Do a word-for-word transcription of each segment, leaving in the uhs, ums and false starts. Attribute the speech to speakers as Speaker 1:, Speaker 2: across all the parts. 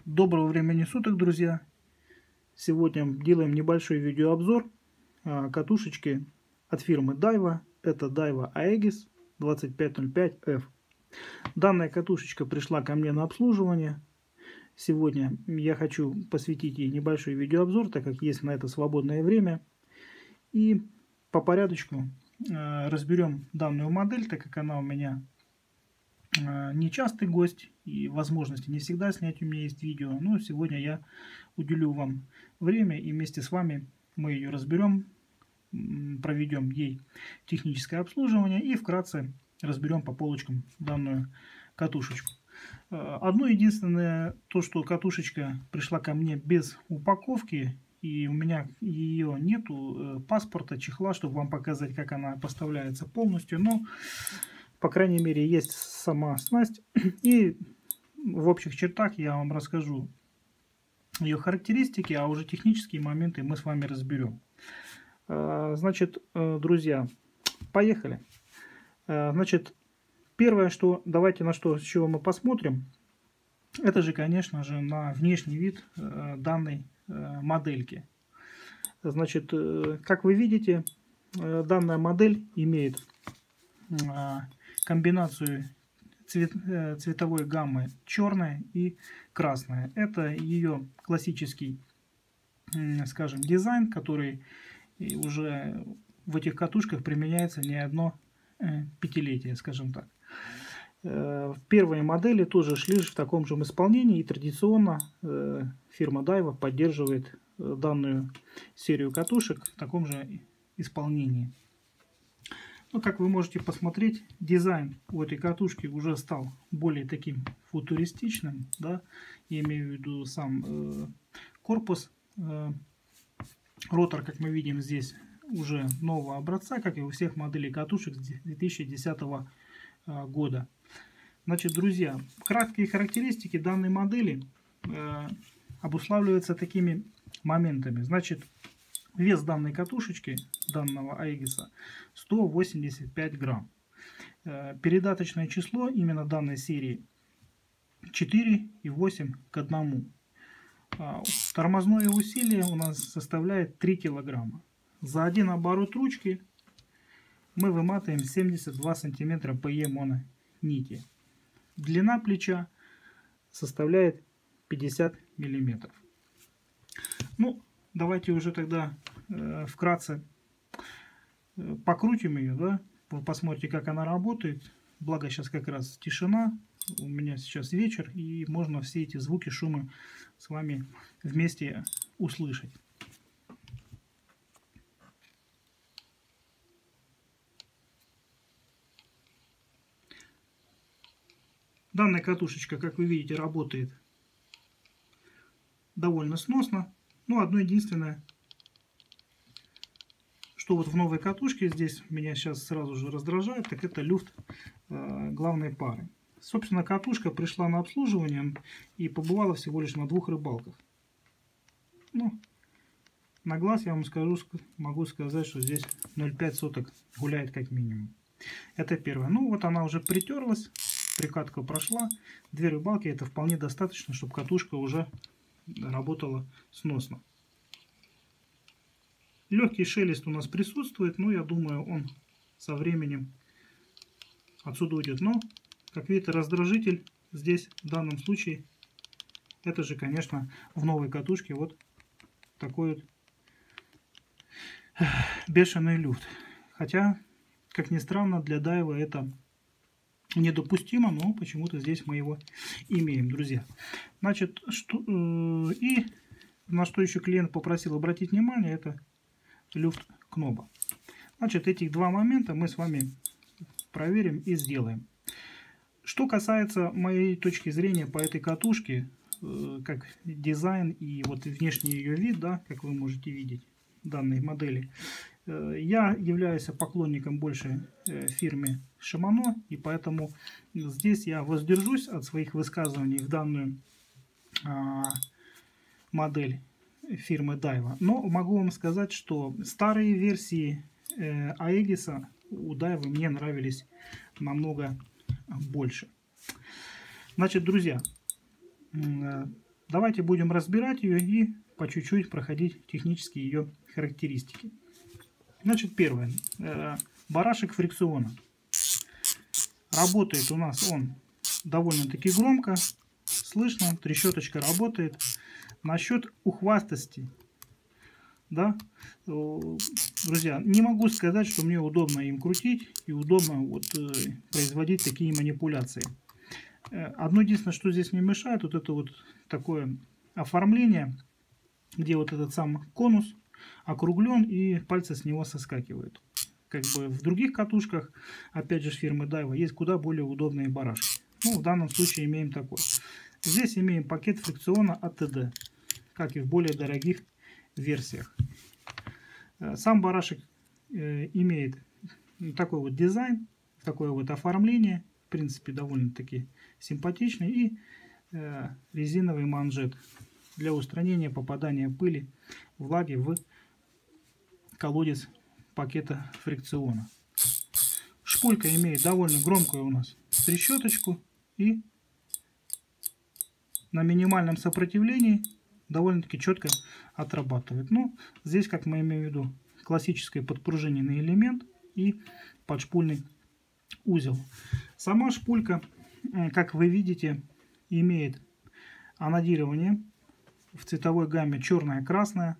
Speaker 1: Доброго времени суток, друзья! Сегодня делаем небольшой видеообзор катушечки от фирмы Daiwa. Это Daiwa Aegis двадцать пять ноль пять эф. Данная катушечка пришла ко мне на обслуживание. Сегодня я хочу посвятить ей небольшой видеообзор, так как есть на это свободное время. И по порядочку разберем данную модель, так как она у меня нечастый гость и возможности не всегда снять у меня есть видео. Но сегодня я уделю вам время и вместе с вами мы ее разберем, проведем ей техническое обслуживание и вкратце разберем по полочкам данную катушечку. Одно единственное, то что катушечка пришла ко мне без упаковки, и у меня ее нету паспорта, чехла, чтобы вам показать, как она поставляется полностью, но по крайней мере есть сама снасть, и в общих чертах я вам расскажу ее характеристики, а уже технические моменты мы с вами разберем. Значит, друзья, поехали. Значит, первое, что давайте на что, с чего мы посмотрим, это же, конечно же, на внешний вид данной модельки. Значит, как вы видите, данная модель имеет комбинацию цвет, цветовой гаммы черная и красная. Это ее классический, скажем, дизайн, который уже в этих катушках применяется не одно пятилетие, скажем так. Первые модели тоже шли в таком же исполнении, и традиционно фирма Daiwa поддерживает данную серию катушек в таком же исполнении. Ну, как вы можете посмотреть, дизайн у этой катушки уже стал более таким футуристичным, да, я имею в виду сам э, корпус. Э, ротор, как мы видим, здесь уже нового образца, как и у всех моделей катушек с две тысячи десятого э, года. Значит, друзья, краткие характеристики данной модели э, обуславливаются такими моментами. Значит, вес данной катушечки, данного Aegis, сто восемьдесят пять грамм. Передаточное число именно данной серии четыре и восемь к одному. Тормозное усилие у нас составляет три килограмма. За один оборот ручки мы выматываем семьдесят два сантиметра ПЕ мононити. Длина плеча составляет пятьдесят миллиметров. Ну, давайте уже тогда э, вкратце э, покрутим ее, да? Вы посмотрите, как она работает. Благо сейчас как раз тишина, у меня сейчас вечер, и можно все эти звуки, шумы с вами вместе услышать. Данная катушечка, как вы видите, работает довольно сносно. Ну, одно единственное, что вот в новой катушке здесь меня сейчас сразу же раздражает, так это люфт э, главной пары. Собственно, катушка пришла на обслуживание и побывала всего лишь на двух рыбалках. Ну, на глаз я вам скажу, могу сказать, что здесь ноль целых пять сотых гуляет как минимум. Это первое. Ну, вот она уже притерлась, прикатка прошла. Две рыбалки, это вполне достаточно, чтобы катушка уже работала сносно. Легкий шелест у нас присутствует, но я думаю, он со временем отсюда уйдет. Но, как видите, раздражитель здесь в данном случае, это же, конечно, в новой катушке вот такой вот бешеный люфт. Хотя, как ни странно, для Daiwa это недопустимо, но почему-то здесь мы его имеем, друзья. Значит, что, э, и на что еще клиент попросил обратить внимание, это люфт кноба. Значит, этих два момента мы с вами проверим и сделаем. Что касается моей точки зрения по этой катушке, э, как дизайн и вот внешний ее вид, да, как вы можете видеть данной модели, э, я являюсь поклонником больше э, фирмы Shimano, и поэтому здесь я воздержусь от своих высказываний в данную э, модель фирмы Daiwa. Но могу вам сказать, что старые версии э, Aegis у Daiwa мне нравились намного больше. Значит, друзья, Давайте будем разбирать ее и по чуть-чуть проходить технические ее характеристики. Значит, первое. Барашек фрикциона. Работает у нас он довольно-таки громко. Слышно, трещоточка работает. Насчет ухватости. Да, друзья, не могу сказать, что мне удобно им крутить и удобно вот, э, производить такие манипуляции. Одно единственное, что здесь не мешает, вот это вот такое оформление, где вот этот сам конус округлен и пальцы с него соскакивают. Как бы в других катушках, опять же фирмы Daiwa, есть куда более удобные барашки. Ну, в данном случае имеем такой. Здесь имеем пакет фрикциона эй ти ди, как и в более дорогих версиях. Сам барашек э, имеет такой вот дизайн, такое вот оформление, в принципе довольно-таки симпатичный, и э, резиновый манжет для устранения попадания пыли, влаги в колодец пакета фрикциона. Шпулька имеет довольно громкую у нас трещоточку и на минимальном сопротивлении довольно-таки четко отрабатывает. Ну, здесь, как мы имеем в виду, классический подпружиненный элемент и подшпульный узел. Сама шпулька, как вы видите, имеет анодирование в цветовой гамме черная-красная.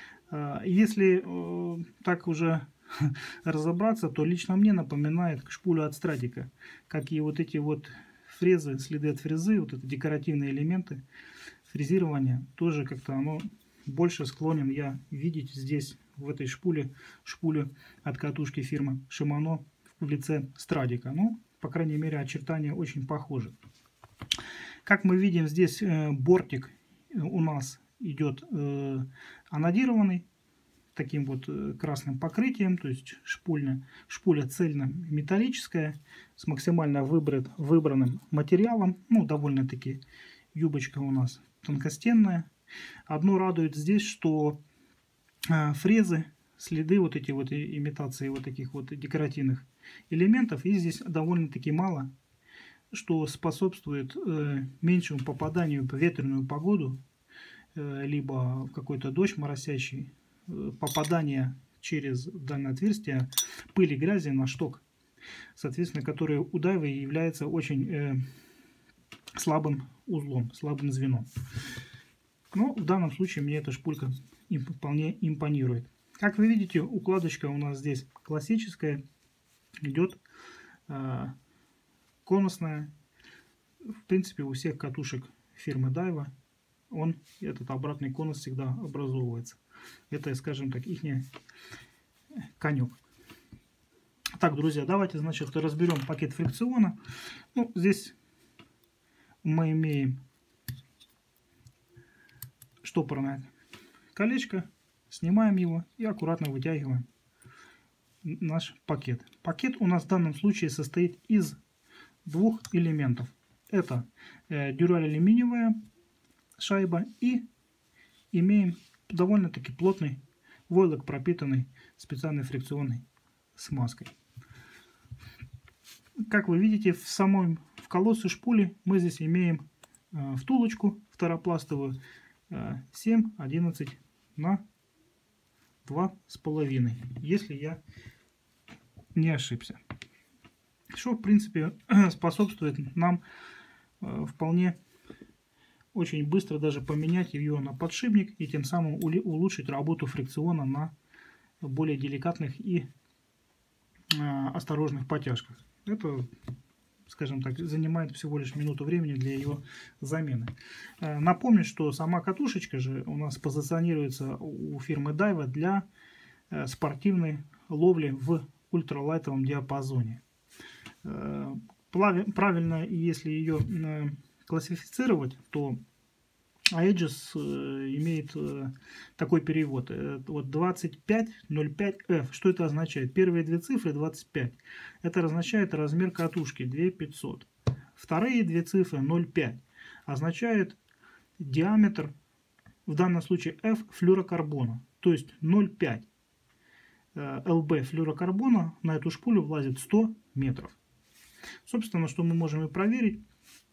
Speaker 1: Если э, так уже разобраться, то лично мне напоминает шпулю от Страдика, как и вот эти вот фрезы, следы от фрезы, вот это декоративные элементы фрезирования, тоже как-то оно больше склонен я видеть здесь, в этой шпуле, шпуле от катушки фирмы Shimano в лице Страдика. Ну, по крайней мере, очертания очень похожи. Как мы видим, здесь э, бортик у нас идет э, анодированный, таким вот э, красным покрытием, то есть шпульня, шпуля цельно-металлическая, с максимально выбран, выбранным материалом, ну, довольно-таки юбочка у нас тонкостенная. Одно радует здесь, что э, фрезы, следы вот эти вот имитации вот таких вот декоративных элементов, и здесь довольно-таки мало, что способствует э, меньшему попаданию в ветреную погоду, э, либо в какой-то дождь моросящий, э, попадание через данное отверстие пыли, грязи на шток, соответственно, который у Daiwa является очень э, слабым узлом, слабым звеном. Но в данном случае мне эта шпулька вполне импонирует. Как вы видите, укладочка у нас здесь классическая, идет э, конусная. В принципе, у всех катушек фирмы Daiwa он, этот обратный конус всегда образовывается. Это, скажем так, их конек. Так, друзья, давайте, значит, разберем пакет фрикциона. Ну, здесь мы имеем штопорное колечко, снимаем его и аккуратно вытягиваем наш пакет. Пакет у нас в данном случае состоит из двух элементов. Это э, дюраль алюминиевая шайба и имеем довольно-таки плотный войлок, пропитанный специальной фрикционной смазкой. Как вы видите, в самом в колодце шпули мы здесь имеем э, втулочку второпластовую э, семь одиннадцать на два с половиной, если я не ошибся. Что, в принципе, способствует нам э, вполне очень быстро даже поменять ее на подшипник и тем самым улучшить работу фрикциона на более деликатных и э, осторожных потяжках. Это, скажем так, занимает всего лишь минуту времени для ее замены. Э, напомню, что сама катушечка же у нас позиционируется у фирмы Daiwa для э, спортивной ловли в ультралайтовом диапазоне. Э, правильно, если ее э, классифицировать, то Aegis имеет такой перевод. Вот двадцать пять ноль пять эф. Что это означает? Первые две цифры двадцать пять. Это означает размер катушки две тысячи пятьсот. Вторые две цифры ноль пять означает диаметр, в данном случае F флюорокарбона. То есть ноль пять эл би флюорокарбона на эту шпулю влазит сто метров. Собственно, что мы можем и проверить.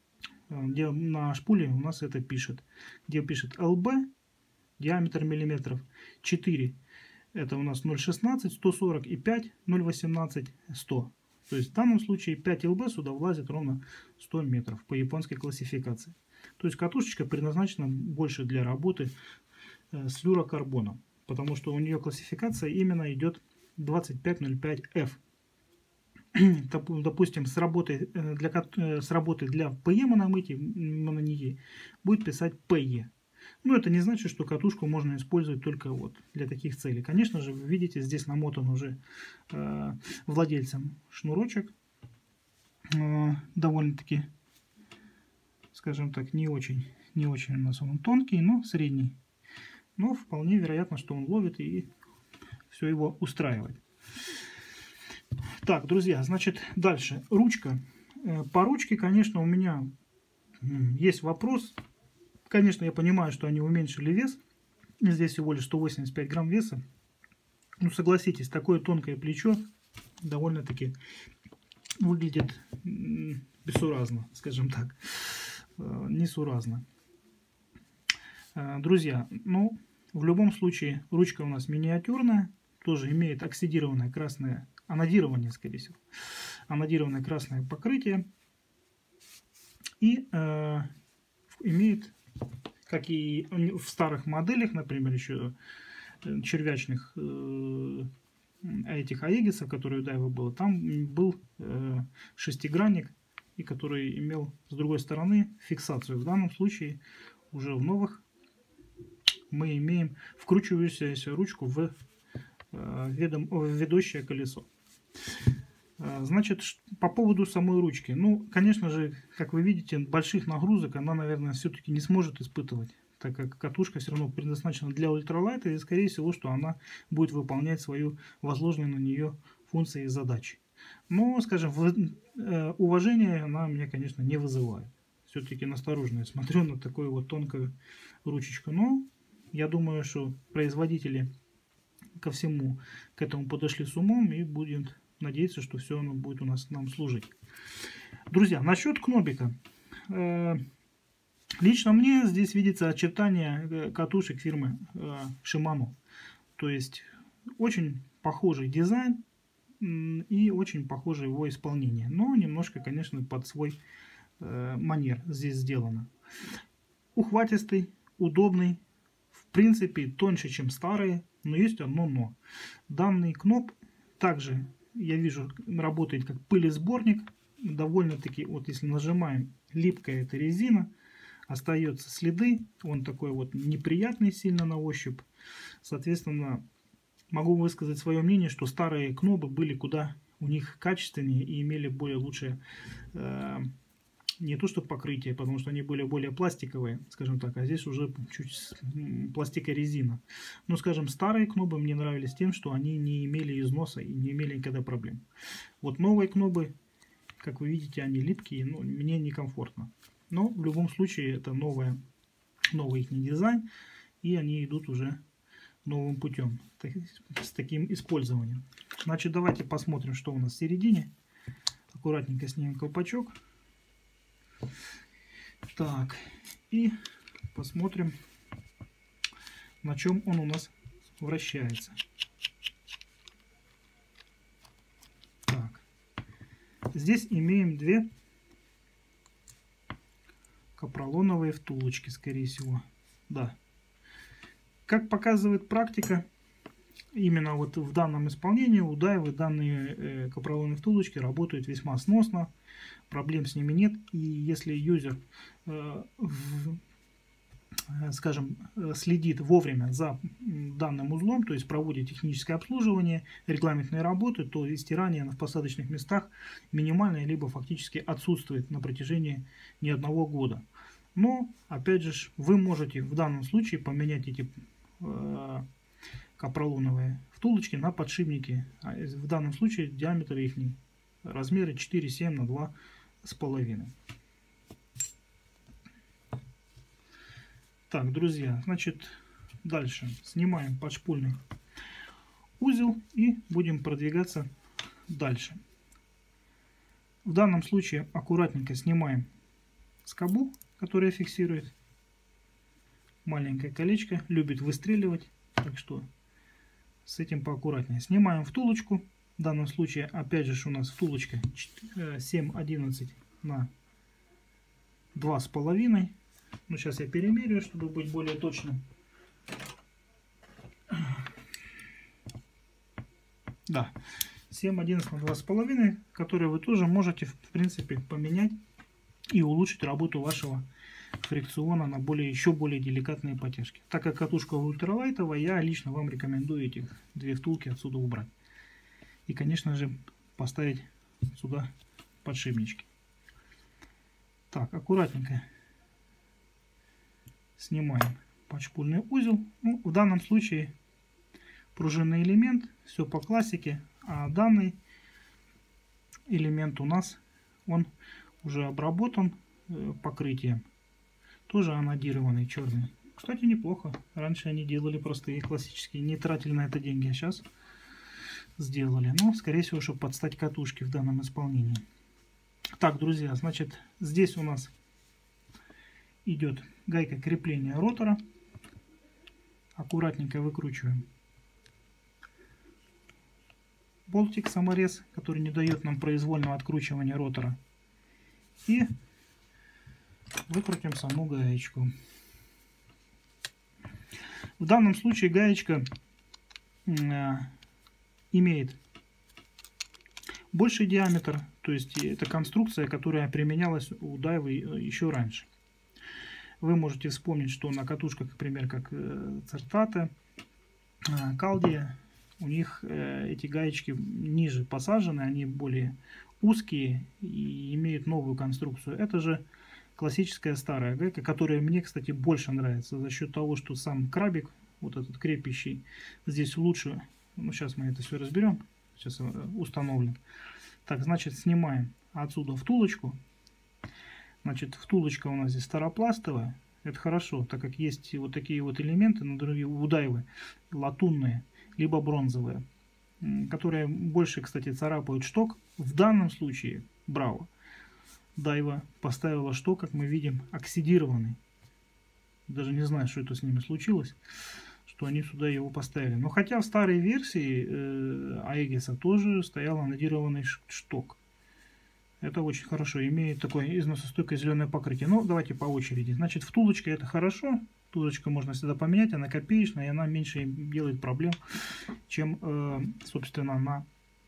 Speaker 1: где на шпуле у нас это пишет, где пишет эл бэ, диаметр миллиметров, четыре. Это у нас ноль шестнадцать, сто сорок и пять, ноль восемнадцать, сто. То есть в данном случае пять эл бэ сюда влазит ровно сто метров по японской классификации. То есть катушечка предназначена больше для работы с флюрокарбоном, потому что у нее классификация именно идет двадцать пять ноль пять эф. Допустим, с работы для, с работы для пэ е мононии будет писать пэ е. Но это не значит, что катушку можно использовать только вот для таких целей. Конечно же, вы видите, здесь намотан уже э, владельцем шнурочек. Э, довольно-таки, скажем так, не очень, не очень у нас он тонкий, но средний. Но вполне вероятно, что он ловит и все его устраивает. Так, друзья, значит, дальше. Ручка. Э, по ручке, конечно, у меня есть вопрос. Конечно, я понимаю, что они уменьшили вес. Здесь всего лишь сто восемьдесят пять грамм веса. Ну, согласитесь, такое тонкое плечо довольно-таки выглядит бессуразно, скажем так. Несуразно. Друзья, ну, в любом случае, ручка у нас миниатюрная. Тоже имеет оксидированное красное, анодирование, скорее всего. Анодированное красное покрытие. И э, имеет... Как и в старых моделях, например, еще червячных э, этих аегисов, которые у Дайвы было, там был э, шестигранник, и который имел с другой стороны фиксацию. В данном случае уже в новых мы имеем вкручивающуюся ручку в, э, ведом, в ведущее колесо. Значит, по поводу самой ручки. Ну, конечно же, как вы видите, больших нагрузок она, наверное, все-таки не сможет испытывать, так как катушка все равно предназначена для ультралайта, и, скорее всего, что она будет выполнять свою возложенную на нее функции и задачи. Но, скажем, уважение она меня, конечно, не вызывает. Все-таки настороженно я смотрю на такую вот тонкую ручечку. Но я думаю, что производители ко всему к этому подошли с умом и будем... надеяться, что все оно будет у нас нам служить. Друзья, насчет кнобика. Лично мне здесь видится очертание катушек фирмы Shimano. То есть очень похожий дизайн и очень похожее его исполнение. Но немножко, конечно, под свой манер здесь сделано. Ухватистый, удобный. В принципе, тоньше, чем старые. Но есть одно но. Данный кноп также... я вижу, работает как пылесборник. Довольно-таки, вот если нажимаем, липкая эта резина, остаются следы. Он такой вот неприятный сильно на ощупь. Соответственно, могу высказать свое мнение, что старые кнопы были куда у них качественнее и имели более лучшее, э, не то что покрытие, потому что они были более пластиковые, скажем так, а здесь уже чуть пластикорезина. Но, скажем, старые кнопы мне нравились тем, что они не имели износа и не имели никогда проблем. Вот новые кнопы, как вы видите, они липкие, но мне некомфортно. Но в любом случае это новая, новый их дизайн, и они идут уже новым путем, так, с таким использованием. Значит, давайте посмотрим, что у нас в середине. Аккуратненько снимем колпачок. Так, и посмотрим, на чем он у нас вращается. Так, здесь имеем две капролоновые втулочки, скорее всего. Да. Как показывает практика, именно вот в данном исполнении у Дайвы данные э, капролоновые втулочки работают весьма сносно. Проблем с ними нет. И если юзер, э, в, скажем, следит вовремя за данным узлом, то есть проводит техническое обслуживание, регламентные работы, то стирание в посадочных местах минимальное, либо фактически отсутствует на протяжении не одного года. Но, опять же, вы можете в данном случае поменять эти э, капролоновые втулочки на подшипники. В данном случае диаметр их размеры четыре семь на два с половиной. Так, друзья, значит, дальше снимаем подшипный узел и будем продвигаться дальше. В данном случае аккуратненько снимаем скобу, которая фиксирует. Маленькое колечко, любит выстреливать, так что с этим поаккуратнее. Снимаем втулочку. В данном случае, опять же, у нас втулочка семь одиннадцать на два с половиной. Ну, сейчас я перемерю, чтобы быть более точным. Да, семь одиннадцать на два с половиной, которые вы тоже можете, в принципе, поменять и улучшить работу вашего фрикциона на более, еще более деликатные потяжки. Так как катушка ультралайтовая, я лично вам рекомендую эти две втулки отсюда убрать. И, конечно же, поставить сюда подшипнички. Так, аккуратненько снимаем подшипульный узел. Ну, в данном случае пружинный элемент, все по классике, а данный элемент у нас, он уже обработан э, покрытием, тоже анодированный черный. Кстати, неплохо. Раньше они делали простые классические, не тратили на это деньги, а сейчас сделали. Но, скорее всего, чтобы подстать катушке в данном исполнении. Так, друзья, значит, здесь у нас идет гайка крепления ротора. Аккуратненько выкручиваем болтик, саморез, который не дает нам произвольного откручивания ротора. И выкрутим саму гаечку. В данном случае гаечка э, имеет больший диаметр, то есть это конструкция, которая применялась у Дайвы еще раньше. Вы можете вспомнить, что на катушках, например, как Цертата, Калдия, у них эти гаечки ниже посажены, они более узкие и имеют новую конструкцию. Это же классическая старая гайка, которая мне, кстати, больше нравится за счет того, что сам крабик, вот этот крепящий, здесь лучше. Ну, сейчас мы это все разберем, сейчас установлен. Так, значит, снимаем отсюда втулочку. Значит, втулочка у нас здесь старопластовая. Это хорошо, так как есть вот такие вот элементы на другие у Дайвы, латунные, либо бронзовые, которые больше, кстати, царапают шток. В данном случае, браво, Дайва поставила шток, как мы видим, оксидированный. Даже не знаю, что это с ними случилось, что они сюда его поставили. Но хотя в старой версии э, Аегиса тоже стоял анодированный шток. Это очень хорошо, имеет такое износостойкое зеленое покрытие. Ну, давайте по очереди. Значит, втулочка это хорошо. Втулочка можно всегда поменять, она копеечная, и она меньше делает проблем, чем, э, собственно, на,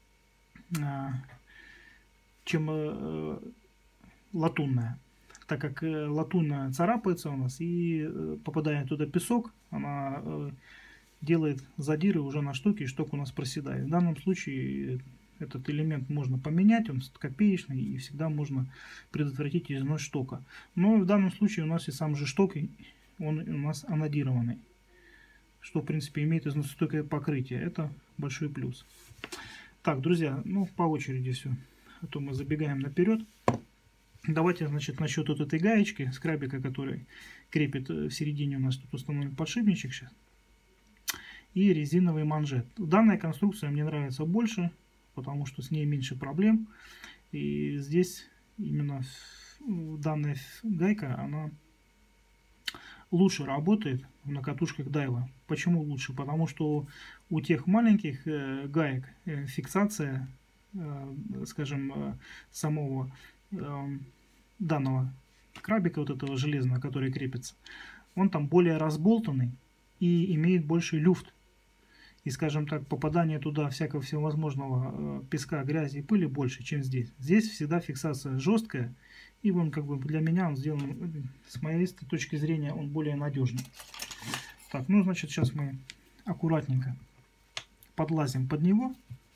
Speaker 1: на чем э, латунная. Так как э, латунная царапается у нас, и э, попадая туда песок, она э, делает задиры уже на штуке, и шток у нас проседает. В данном случае этот элемент можно поменять, он копеечный, и всегда можно предотвратить износ штока. Но в данном случае у нас и сам же шток, он у нас анодированный, что в принципе имеет износостойкое покрытие. Это большой плюс. Так, друзья, ну по очереди все, а то мы забегаем наперед. Давайте, значит, насчет вот этой гаечки с крабика, который крепит в середине, у нас тут установлен подшипничек сейчас, и резиновый манжет. Данная конструкция мне нравится больше, потому что с ней меньше проблем. И здесь именно данная гайка, она лучше работает на катушках Дайва. Почему лучше? Потому что у тех маленьких э, гаек э, фиксация, э, скажем, э, самого э, данного крабика, вот этого железного, который крепится, он там более разболтанный и имеет больший люфт. И, скажем так, попадание туда всякого всевозможного э, песка, грязи и пыли больше, чем здесь. Здесь всегда фиксация жесткая. И он, как бы, для меня он сделан, с моей точки зрения, он более надежный. Так, ну, значит, сейчас мы аккуратненько подлазим под него.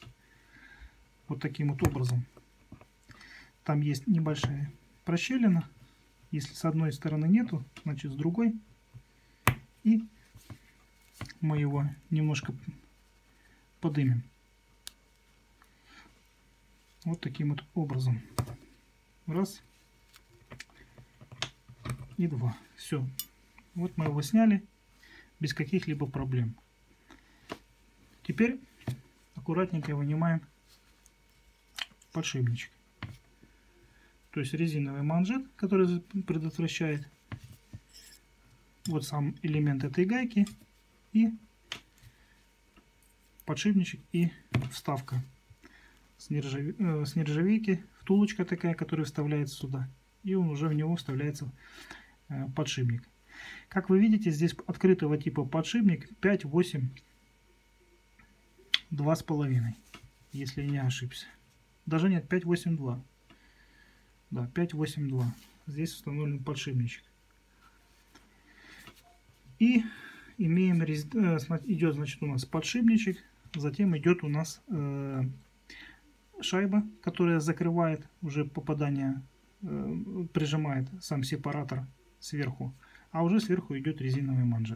Speaker 1: Вот таким вот образом. Там есть небольшая прощелина. Если с одной стороны нету, значит с другой. И мы его немножко подымем. Вот таким вот образом. Раз. И два. Все. Вот мы его сняли без каких-либо проблем. Теперь аккуратненько вынимаем подшипничек. То есть резиновый манжет, который предотвращает вот сам элемент этой гайки и подшипничек и вставка с, нержаве... э, с нержавейки, втулочка такая, которая вставляется сюда, и он уже в него вставляется э, подшипник. Как вы видите, здесь открытого типа подшипник пять восемь два с половиной, если я не ошибся. Даже нет, пять восемь два. Да, пять восемь два. Здесь установлен подшипничек. И имеем, идет, значит, у нас подшипничек, затем идет у нас э, шайба, которая закрывает уже попадание, э, прижимает сам сепаратор сверху, а уже сверху идет резиновый манжет.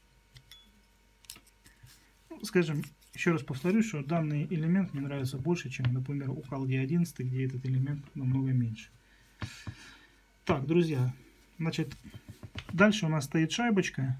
Speaker 1: Ну, скажем, еще раз повторюсь, что данный элемент мне нравится больше, чем, например, у Калди одиннадцать, где этот элемент намного меньше. Так, друзья, значит, дальше у нас стоит шайбочка.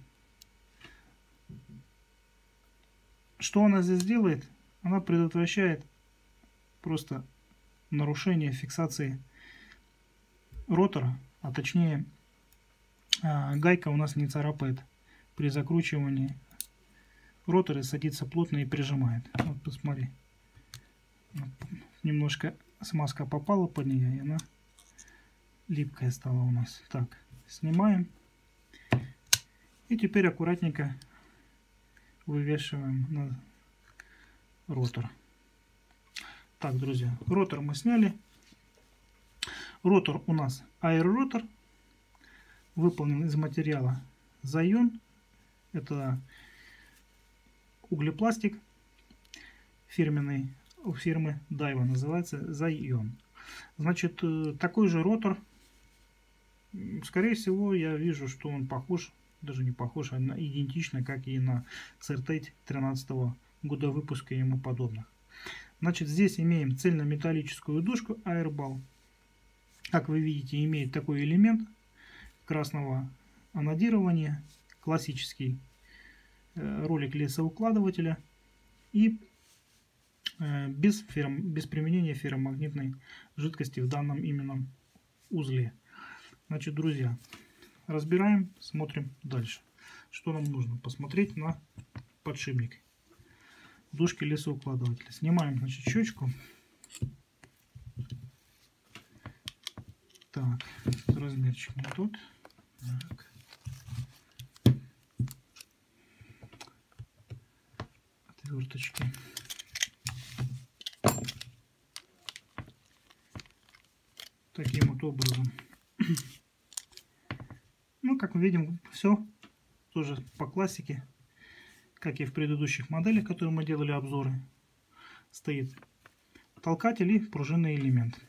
Speaker 1: Что она здесь делает? Она предотвращает просто нарушение фиксации ротора, а точнее гайка у нас не царапает при закручивании. Ротор садится плотно и прижимает. Вот посмотри, немножко смазка попала под нее, и она липкая стала у нас. Так, снимаем. И теперь аккуратненько вывешиваем на ротор. Так, друзья, ротор мы сняли. Ротор у нас аэроротор, выполнен из материала Zaion. Это углепластик фирменный, у фирмы Daiwa, называется Zaion. Значит, такой же ротор, скорее всего, я вижу, что он похож, даже не похож, а идентично, как и на Certate тринадцатого года выпуска и ему подобных. Значит, здесь имеем цельнометаллическую дужку Airball. Как вы видите, имеет такой элемент красного анодирования, классический ролик лесоукладывателя и без, ферм, без применения ферромагнитной жидкости в данном именно узле. Значит, друзья, разбираем, смотрим дальше. Что нам нужно? Посмотреть на подшипник дужки лесоукладывателя. Снимаем, значит, щечку. Так, размерчик не тот. Так. Отверточки. Таким вот образом. Ну, как мы видим, все тоже по классике, как и в предыдущих моделях, которые мы делали обзоры. Стоит толкатель и пружинный элемент.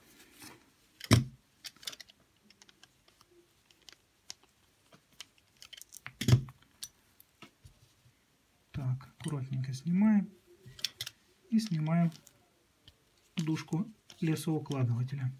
Speaker 1: Так, аккуратненько снимаем. И снимаем дужку лесоукладывателя.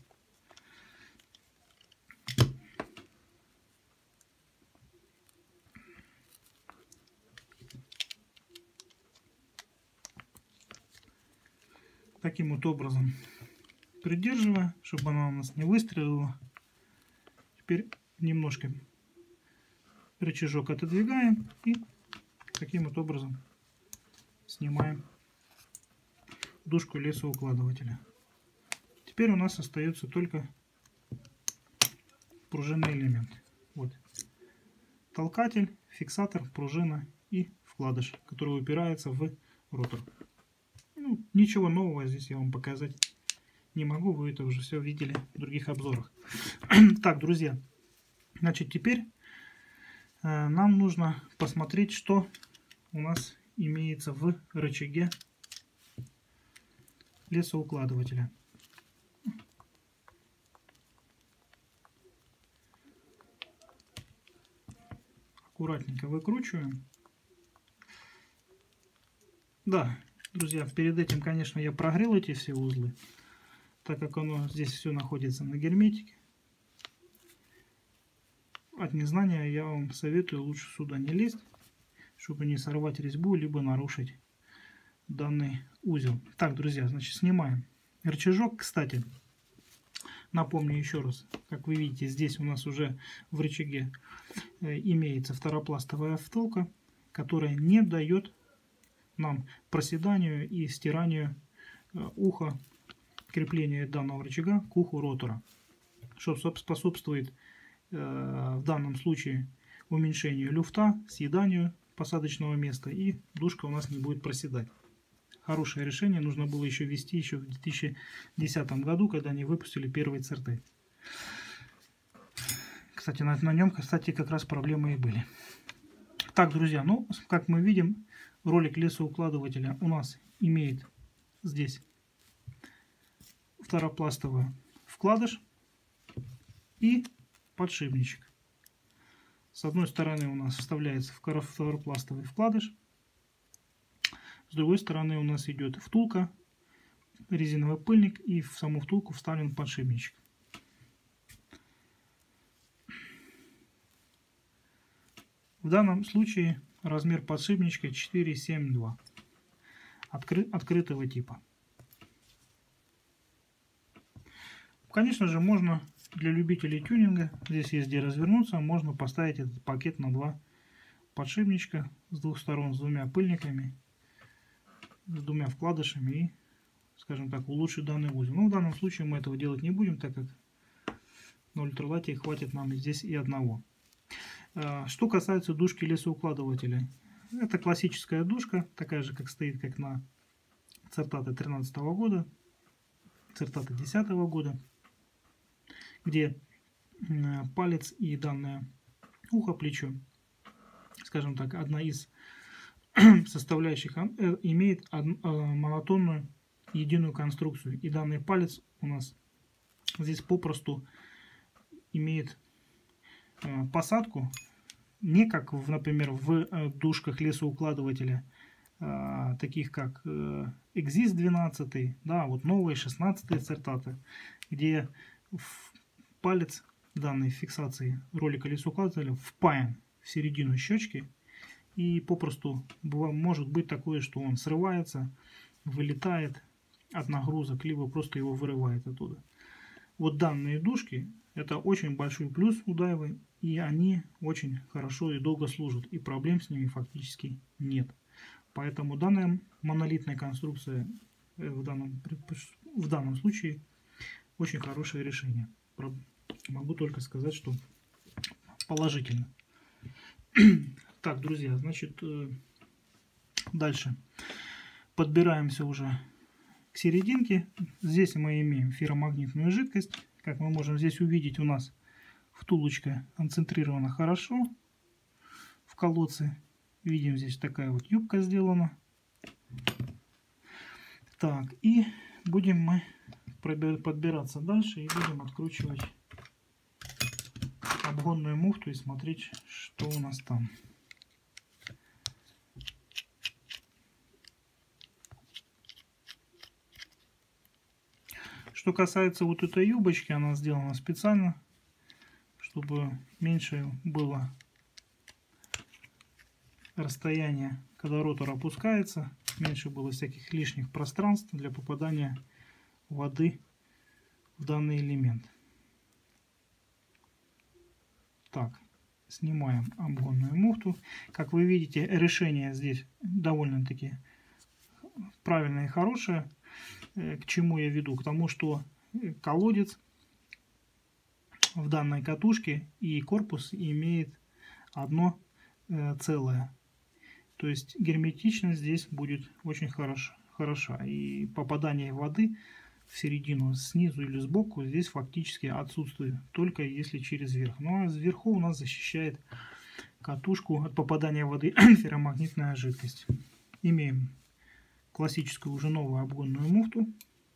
Speaker 1: Таким вот образом придерживая, чтобы она у нас не выстрелила. Теперь немножко рычажок отодвигаем и таким вот образом снимаем дужку лесоукладывателя. Теперь у нас остается только пружинный элемент. Вот толкатель, фиксатор, пружина и вкладыш, который упирается в ротор. Ну, ничего нового здесь я вам показать не могу, вы это уже все видели в других обзорах. Так, друзья, значит, теперь э, нам нужно посмотреть, что у нас имеется в рычаге лесоукладывателя. Аккуратненько выкручиваем. Да, друзья, перед этим, конечно, я прогрел эти все узлы, так как оно здесь все находится на герметике. От незнания я вам советую лучше сюда не лезть, чтобы не сорвать резьбу, либо нарушить данный узел. Так, друзья, значит, снимаем рычажок. Кстати, Напомню еще раз, как вы видите, здесь у нас уже в рычаге имеется второпластовая втулка, которая не дает нам проседанию и стиранию уха, крепления данного рычага к уху ротора, что способствует в данном случае уменьшению люфта, съеданию посадочного места, и дужка у нас не будет проседать. Хорошее решение, нужно было еще ввести еще в две тысячи десятом году, когда они выпустили первый ЦРТ. Кстати, на, на нем, кстати, как раз проблемы и были. Так, друзья, ну, как мы видим, ролик лесоукладывателя у нас имеет здесь второпластовый вкладыш и подшипничек. С одной стороны у нас вставляется второпластовый вкладыш, с другой стороны у нас идет втулка, резиновый пыльник, и в саму втулку вставлен подшипничек. В данном случае размер подшипничка четыре семь два Откры, открытого типа. Конечно же, можно для любителей тюнинга, здесь есть где развернуться, можно поставить этот пакет на два подшипничка с двух сторон, с двумя пыльниками, с двумя вкладышами, и, скажем так, улучшить данный узел. Но в данном случае мы этого делать не будем, так как на ультралайте хватит нам здесь и одного. Что касается дужки лесоукладывателя, это классическая дужка, такая же, как стоит, как на цертате две тысячи тринадцатого года, цертате две тысячи десятого года, где палец и данное ухо, плечо, скажем так, одна из составляющих имеет монотонную единую конструкцию. И данный палец у нас здесь попросту имеет посадку не как, в, например, в дужках лесоукладывателя, таких как Экзис двенадцать, да, вот новые шестнадцатые цертаты, где палец данной фиксации ролика лесоукладывателя впаян в середину щечки, и попросту может быть такое, что он срывается, вылетает от нагрузок, либо просто его вырывает оттуда. Вот данные дужки — это очень большой плюс у Дайвы, и они очень хорошо и долго служат, и проблем с ними фактически нет. Поэтому данная монолитная конструкция в данном, в данном случае очень хорошее решение. Могу только сказать, что положительно. Так, друзья, значит, дальше подбираемся уже к серединке. Здесь мы имеем ферромагнитную жидкость. Как мы можем здесь увидеть, у нас втулочка концентрирована хорошо в колодце. Видим, здесь такая вот юбка сделана. Так, и будем мы подбираться дальше и будем откручивать обгонную муфту и смотреть, что у нас там. Что касается вот этой юбочки, она сделана специально, чтобы меньше было расстояние, когда ротор опускается, меньше было всяких лишних пространств для попадания воды в данный элемент. Так, снимаем обгонную муфту. Как вы видите, решение здесь довольно-таки правильное и хорошее. К чему я веду? К тому, что колодец в данной катушке и корпус имеет одно целое. То есть герметичность здесь будет очень хорош, хороша. И попадание воды в середину снизу или сбоку здесь фактически отсутствует, только если через верх. Ну а сверху у нас защищает катушку от попадания воды ферромагнитная жидкость. Имеем классическую уже новую обгонную муфту,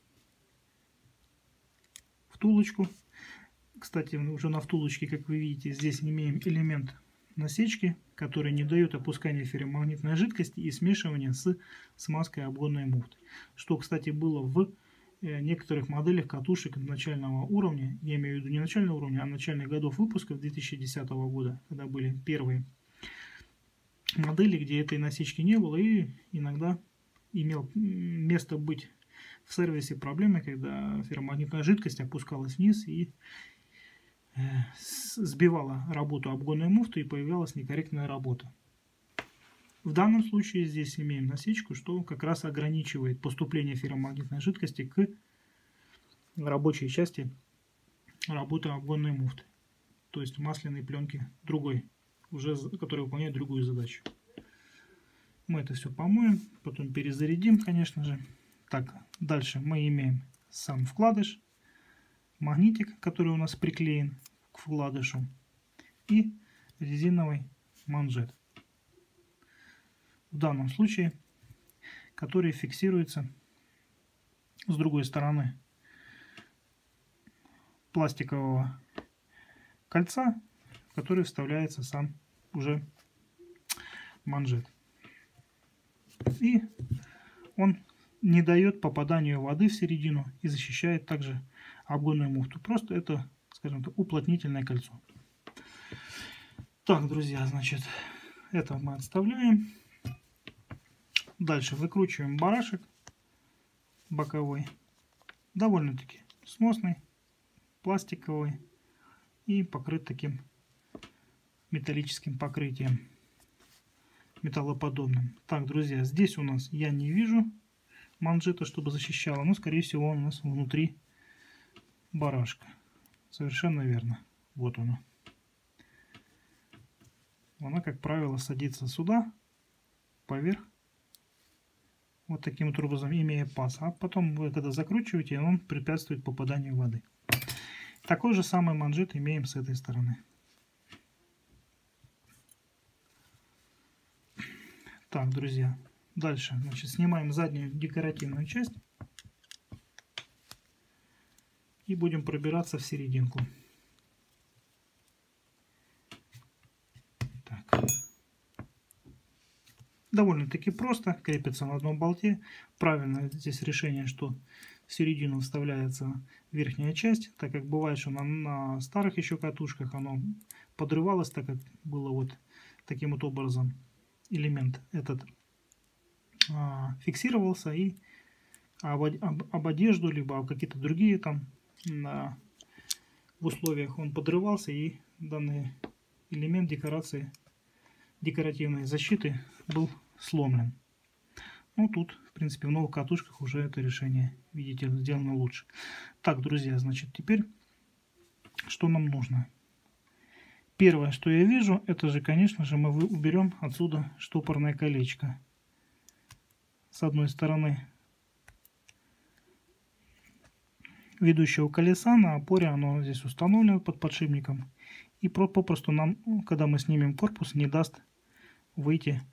Speaker 1: втулочку. Кстати, уже на втулочке, как вы видите, здесь имеем элемент насечки, который не дает опускания ферромагнитной жидкости и смешивания с смазкой обгонной муфты. Что, кстати, было в некоторых моделях катушек начального уровня, я имею в виду не начального уровня, а начальных годов выпуска две тысячи десятого года, когда были первые модели, где этой насечки не было, и иногда имел место быть в сервисе проблемы, когда ферромагнитная жидкость опускалась вниз и сбивала работу обгонной муфты и появлялась некорректная работа. В данном случае здесь имеем насечку, что как раз ограничивает поступление ферромагнитной жидкости к рабочей части работы обгонной муфты, то есть масляной пленки другой, уже которая выполняет другую задачу. Мы это все помоем, потом перезарядим, конечно же. Так, дальше мы имеем сам вкладыш, магнитик, который у нас приклеен к вкладышу, и резиновый манжет. В данном случае, который фиксируется с другой стороны пластикового кольца, в который вставляется сам уже манжет. И он не дает попаданию воды в середину и защищает также обгонную муфту. Просто это, скажем так, уплотнительное кольцо. Так, друзья, значит, это мы отставляем. Дальше выкручиваем барашек боковой. Довольно-таки сносный, пластиковый и покрыт таким металлическим покрытием, металлоподобным. Так, друзья, здесь у нас я не вижу манжета, чтобы защищало, но, скорее всего, он у нас внутри барашка. Совершенно верно. Вот оно. Она, как правило, садится сюда, поверх, вот таким вот образом, имея паз. А потом вы, когда закручиваете, он препятствует попаданию воды. Такой же самый манжет имеем с этой стороны. Так, друзья, дальше, значит, снимаем заднюю декоративную часть и будем пробираться в серединку. Так. Довольно-таки просто, крепится на одном болте. Правильно здесь решение, что в середину вставляется верхняя часть, так как бывает, что на, на старых еще катушках оно подрывалось, так как было вот таким вот образом элемент этот а, фиксировался, и об, об, об одежду, либо об какие-то другие там на, в условиях он подрывался, и данный элемент декорации, декоративной защиты был сломлен. Ну, тут, в принципе, в новых катушках уже это решение, видите, сделано лучше. Так, друзья, значит, теперь что нам нужно? Первое, что я вижу, это же, конечно же, мы уберем отсюда штопорное колечко. С одной стороны ведущего колеса на опоре, оно здесь установлено под подшипником. И попросту нам, когда мы снимем корпус, не даст выйти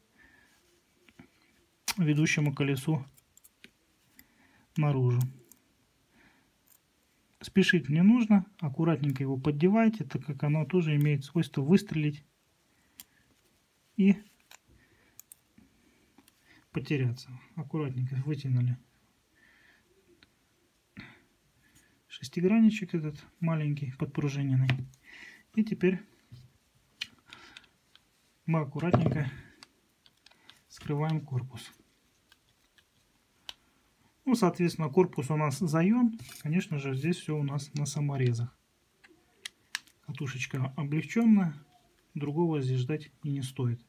Speaker 1: ведущему колесу наружу. Спешить не нужно, аккуратненько его поддевайте, так как оно тоже имеет свойство выстрелить и потеряться. Аккуратненько вытянули шестигранничек этот маленький, подпружиненный. И теперь мы аккуратненько скрываем корпус. Ну, соответственно, корпус у нас заен. Конечно же, здесь все у нас на саморезах. Катушечка облегченная. Другого здесь ждать и не стоит.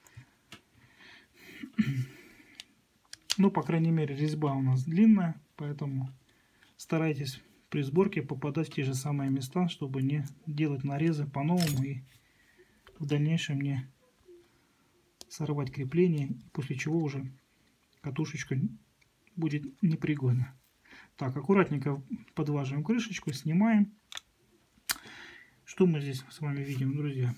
Speaker 1: Ну, по крайней мере, резьба у нас длинная. Поэтому старайтесь при сборке попадать в те же самые места, чтобы не делать нарезы по-новому и в дальнейшем не сорвать крепление. После чего уже катушечка будет непригодна. Так, аккуратненько подваживаем крышечку, снимаем. Что мы здесь с вами видим, друзья?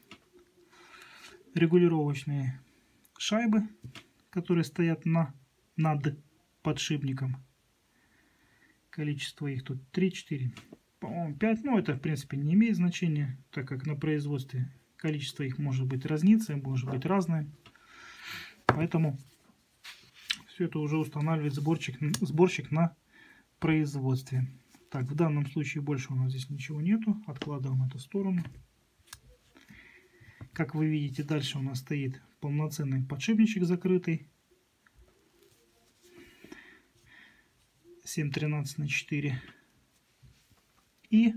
Speaker 1: Регулировочные шайбы, которые стоят на, над подшипником. Количество их тут три-четыре, по-моему, пять. Ну, это, в принципе, не имеет значения, так как на производстве количество их может быть разнится, может быть разное. Поэтому все это уже устанавливает сборщик, сборщик на производстве. Так, в данном случае больше у нас здесь ничего нету. Откладываем эту сторону. Как вы видите, дальше у нас стоит полноценный подшипничек закрытый. семь тринадцать на четыре. И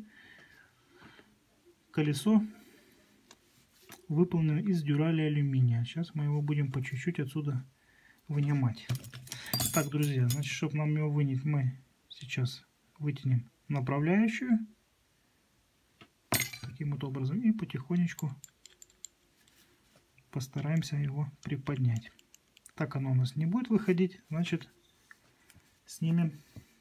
Speaker 1: колесо выполнено из дюрали алюминия. Сейчас мы его будем по чуть-чуть отсюда вынимать. Так, друзья, значит, чтобы нам его вынять, мы сейчас вытянем направляющую. Таким вот образом. И потихонечку постараемся его приподнять. Так оно у нас не будет выходить. Значит, снимем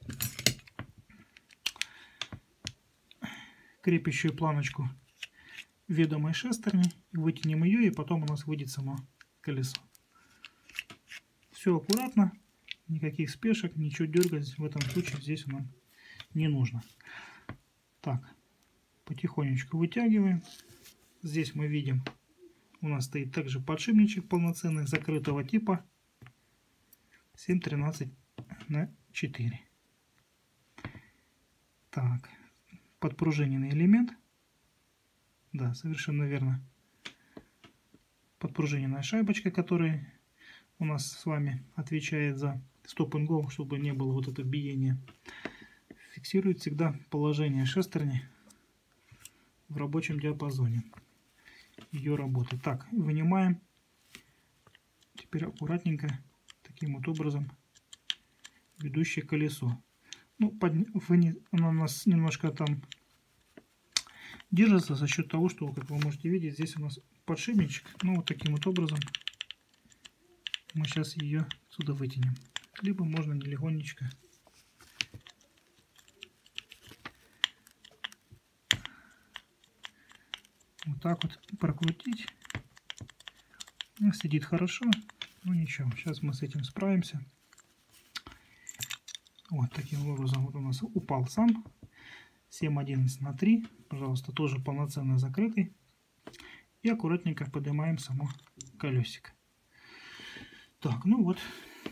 Speaker 1: крепящую планочку ведомой шестерни, вытянем ее, и потом у нас выйдет само колесо. Все аккуратно, никаких спешек, ничего дергать в этом случае здесь нам не нужно. Так, потихонечку вытягиваем. Здесь мы видим, у нас стоит также подшипничек полноценный, закрытого типа, семь тринадцать на четыре. Так, подпружиненный элемент. Да, совершенно верно. Подпружиненная шайбочка, которая у нас с вами отвечает за стоп and go, чтобы не было вот это биение. Фиксирует всегда положение шестерни в рабочем диапазоне ее работы. Так, вынимаем. Теперь аккуратненько таким вот образом ведущее колесо. Ну, под, вниз, оно у нас немножко там держится за счет того, что, как вы можете видеть, здесь у нас подшипничек. Ну, вот таким вот образом мы сейчас ее отсюда вытянем. Либо можно нелегонечко вот так вот прокрутить. Сидит хорошо. Ну ничего, сейчас мы с этим справимся. Вот таким образом вот у нас упал сам. семь одиннадцать на три. Пожалуйста, тоже полноценно закрытый. И аккуратненько поднимаем само колесико. Так, ну вот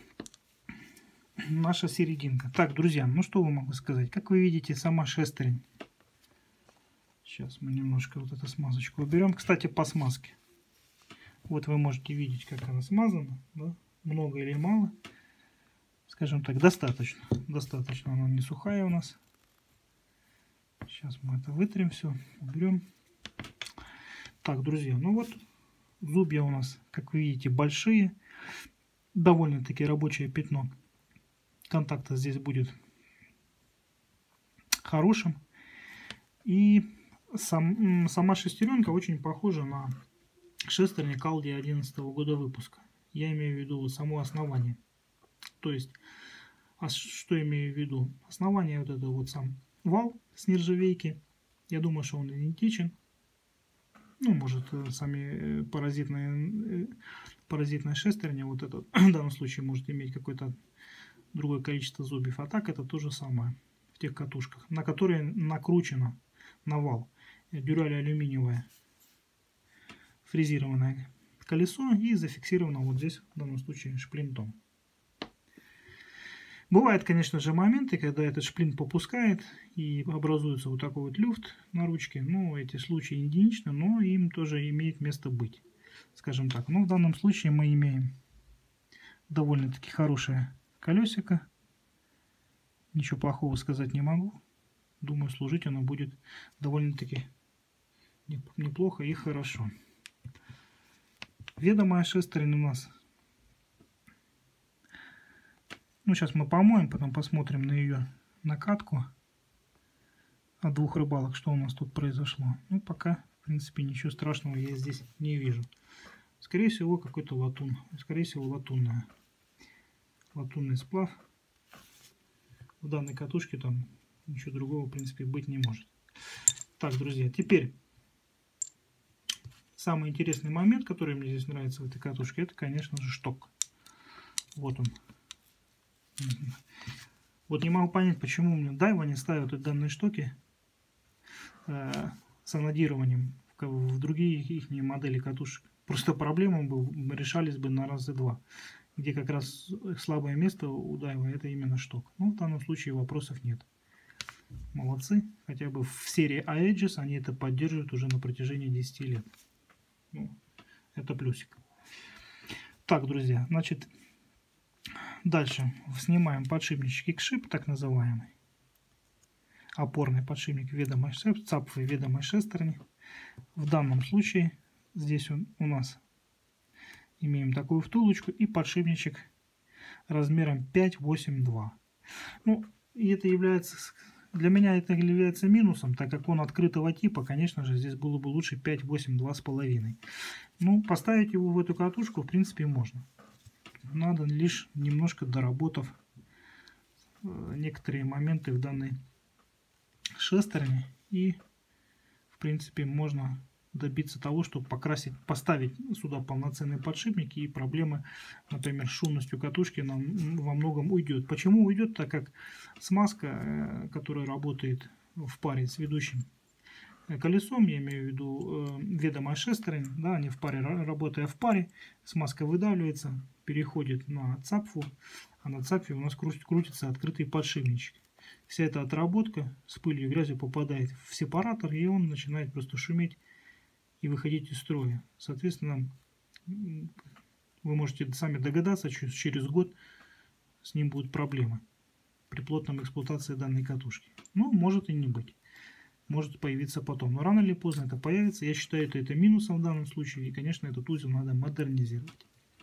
Speaker 1: наша серединка. Так, друзья, ну что вы могу сказать? Как вы видите, сама шестерень. Сейчас мы немножко вот эту смазочку уберем. Кстати, по смазке. Вот вы можете видеть, как она смазана. Да? Много или мало. Скажем так, достаточно. Достаточно, она не сухая у нас. Сейчас мы это вытрем все, уберем. Так, друзья, ну вот зубья у нас, как вы видите, большие. Довольно-таки рабочее пятно контакта здесь будет хорошим. И сам, сама шестеренка очень похожа на шестерни Калди одиннадцатого года выпуска. Я имею в виду само основание. То есть, а что имею в виду? Основание вот это вот сам вал с нержавейки. Я думаю, что он идентичен. Ну, может, сами паразитные, паразитная шестерня, вот это в данном случае может иметь какое-то другое количество зубьев. А так это то же самое в тех катушках, на которые накручено на вал дюраль алюминиевое фрезерованное колесо и зафиксировано вот здесь в данном случае шплинтом. Бывают, конечно же, моменты, когда этот шплинт попускает и образуется вот такой вот люфт на ручке. Ну, эти случаи единичны, но им тоже имеет место быть, скажем так. Но в данном случае мы имеем довольно-таки хорошее колесико. Ничего плохого сказать не могу. Думаю, служить оно будет довольно-таки неплохо и хорошо. Ведомая шестерень у нас. Ну, сейчас мы помоем, потом посмотрим на ее накатку от двух рыбалок, что у нас тут произошло. Ну, пока, в принципе, ничего страшного я здесь не вижу. Скорее всего, какой-то латун. Скорее всего, латунная. Латунный сплав. В данной катушке там ничего другого, в принципе, быть не может. Так, друзья, теперь самый интересный момент, который мне здесь нравится в этой катушке, это, конечно же, шток. Вот он. Вот не могу понять, почему у меня Дайва не ставят данные штоки э, с анодированием в, в другие их модели катушек. Просто проблема был, решались бы на раз и два. Где как раз слабое место у Дайва это именно шток. Ну, в данном случае вопросов нет. Молодцы. Хотя бы в серии Aegis они это поддерживают уже на протяжении десяти лет. Ну, это плюсик. Так, друзья, значит, Дальше снимаем подшипничек X-Ship, так называемый. Опорный подшипник ведомой цапфы ведомой шестерни. В данном случае здесь он, у нас имеем такую втулочку и подшипничек размером пять восемь два. Ну, и это является, для меня это является минусом, так как он открытого типа, конечно же, здесь было бы лучше пять восемь два с половиной. Ну, поставить его в эту катушку, в принципе, можно. Надо лишь немножко доработав некоторые моменты в данной шестерне, и, в принципе, можно добиться того, чтобы покрасить, поставить сюда полноценные подшипники, и проблемы, например, с шумностью катушки нам во многом уйдет. Почему уйдет? Так как смазка, которая работает в паре с ведущим колесом, я имею в виду ведомая шестерень, да, они в паре, работая в паре, смазка выдавливается, переходит на цапфу, а на цапфе у нас крутится открытый подшипничек. Вся эта отработка с пылью и грязью попадает в сепаратор, и он начинает просто шуметь и выходить из строя. Соответственно, вы можете сами догадаться, что через год с ним будут проблемы при плотном эксплуатации данной катушки. Ну, может и не быть. Может появиться потом. Но рано или поздно это появится. Я считаю, это, это минусом в данном случае. И, конечно, этот узел надо модернизировать.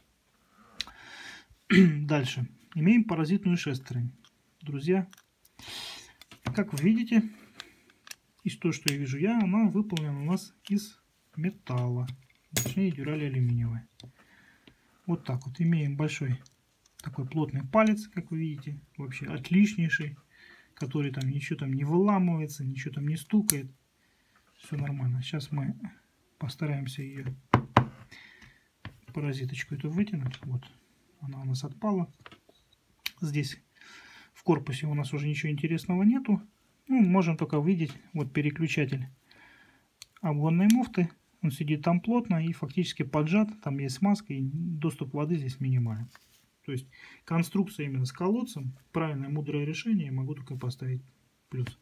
Speaker 1: Дальше. Имеем паразитную шестернь. Друзья, как вы видите, из того, что я вижу я, она выполнена у нас из металла. Точнее, дюрали алюминиевая. Вот так вот. Имеем большой такой плотный палец, как вы видите. Вообще отличнейший. Который там ничего там не выламывается, ничего там не стукает. Все нормально. Сейчас мы постараемся ее, паразиточку эту, вытянуть. Вот. Она у нас отпала. Здесь в корпусе у нас уже ничего интересного нету. Ну, можем только видеть вот переключатель обгонной муфты. Он сидит там плотно и фактически поджат. Там есть смазка, и доступ воды здесь минимален. То есть конструкция именно с колодцем, правильное мудрое решение, могу только поставить плюс.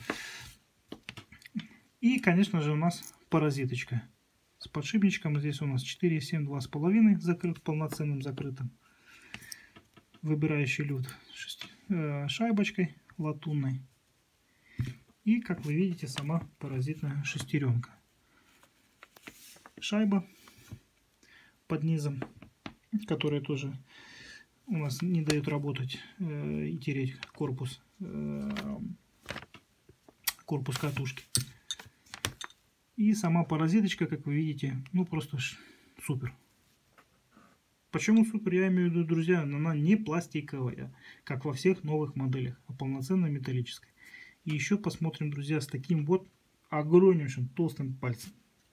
Speaker 1: И, конечно же, у нас паразиточка с подшипничком. Здесь у нас четыре семь два с половиной закрыт, полноценным закрытым. Выбирающий люфт шайбочкой латунной. И, как вы видите, сама паразитная шестеренка. Шайба под низом, которая тоже у нас не дает работать э, и тереть корпус, э, корпус катушки. И сама паразиточка, как вы видите, ну просто супер. Почему супер? Я имею в виду, друзья, она не пластиковая, как во всех новых моделях, а полноценно металлическая. И еще посмотрим, друзья, с таким вот огромнейшим толстым пальцем.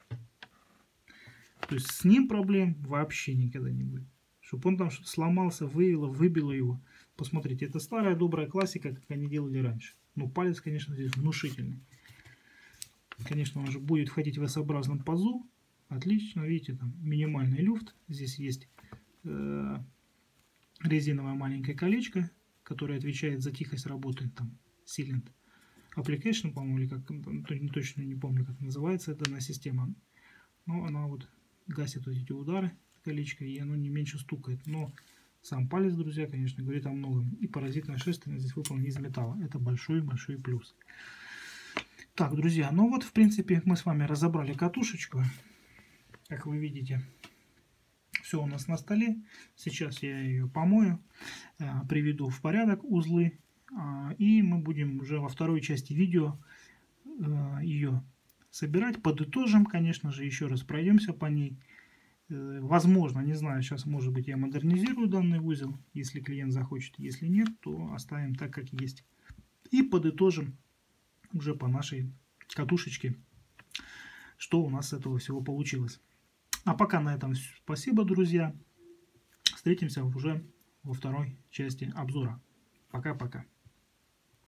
Speaker 1: То есть с ним проблем вообще никогда не будет. Чтобы он там что-то сломался, вывело, выбило его. Посмотрите, это старая добрая классика, как они делали раньше. Но палец, конечно, здесь внушительный. Конечно, он же будет входить в S-образном пазу. Отлично, видите, там минимальный люфт. Здесь есть э, резиновое маленькое колечко, которое отвечает за тихость работы. Там Silent Application, по-моему, или как, точно не помню, как называется данная система. Но она вот гасит вот эти удары. Колечко, и оно не меньше стукает. Но сам палец, друзья, конечно, говорит о многом. И паразитная шестерня здесь выполнена из металла. Это большой-большой плюс. Так, друзья, ну вот, в принципе, мы с вами разобрали катушечку. Как вы видите, все у нас на столе. Сейчас я ее помою, приведу в порядок узлы. И мы будем уже во второй части видео ее собирать. Подытожим, конечно же, еще раз пройдемся по ней. Возможно, не знаю, сейчас, может быть, я модернизирую данный узел, если клиент захочет. Если нет, то оставим так, как есть. И подытожим уже по нашей катушечке, что у нас с этого всего получилось. А пока на этом спасибо, друзья. Встретимся уже во второй части обзора. Пока-пока.